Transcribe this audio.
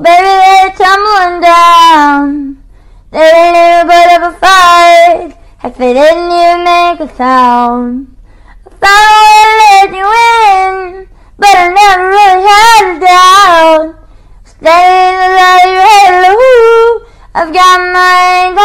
baby, they're tumbling down. They didn't even put up a fight. Heck, they didn't even make a sound. I found a way to let you in, but I never really had a doubt. Standing in the light of your halo, I've got my